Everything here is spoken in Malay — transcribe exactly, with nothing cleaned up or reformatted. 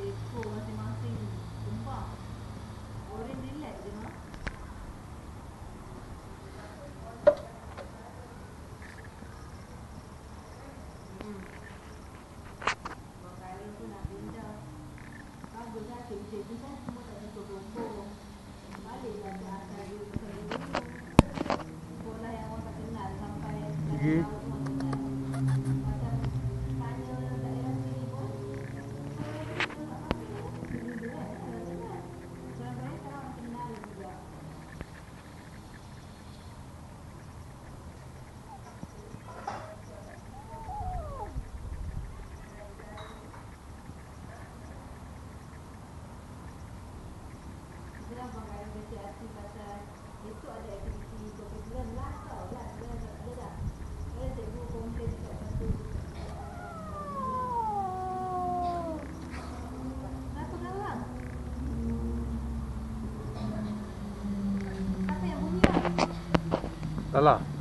ekor masing-masing tumpah. Orang relax je mah. Hmm. Bakal tu nak pindah. Bagus lah cikgu-cikgu kan semua tak suka kumpul. Baliklah ke asal dia pasal dulu. Sekolah yang orang tak kenal sampai Okay. Esok ada aktiviti kebetulan last tau, last dia tak ada dah. Dia cikgu komplain dekat satu. Kenapa garang? Apa yang bunyi lah? Lala.